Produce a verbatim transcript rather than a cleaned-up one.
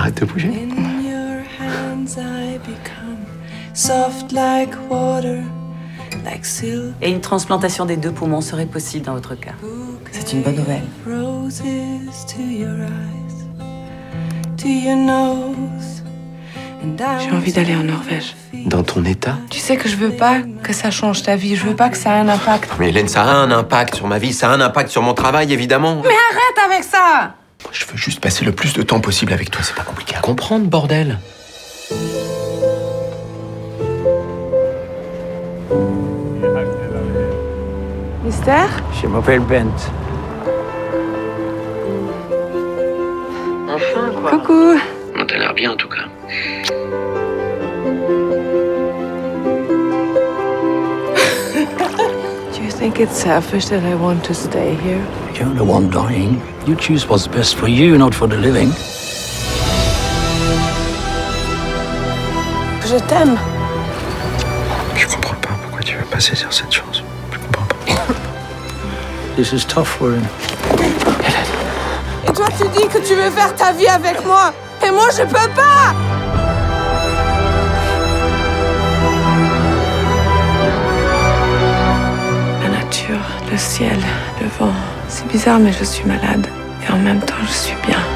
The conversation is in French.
Arrête de bouger. Et une transplantation des deux poumons serait possible dans votre cas. C'est une bonne nouvelle. J'ai envie d'aller en Norvège. Dans ton état? Tu sais que je veux pas que ça change ta vie. Je veux pas que ça ait un impact. Mais Hélène, ça a un impact sur ma vie, ça a un impact sur mon travail, évidemment. Mais arrête avec ça! Je veux juste passer le plus de temps possible avec toi, c'est pas compliqué à comprendre, bordel. Mystère? Je m'appelle Bent. Enfin, quoi. Coucou. T'as l'air bien, en tout cas. Do you think it's selfish that I want to stay here? You're the one dying. You choose what's best for you, not for the living. Je t'aime. Je comprends pas pourquoi tu veux pas saisir cette chance. Je comprends pas. This is tough for him. Et toi, tu dis que tu veux faire ta vie avec moi. Et moi, je peux pas! La nature, le ciel, le vent. C'est bizarre, mais je suis malade. Et en même temps, je suis bien.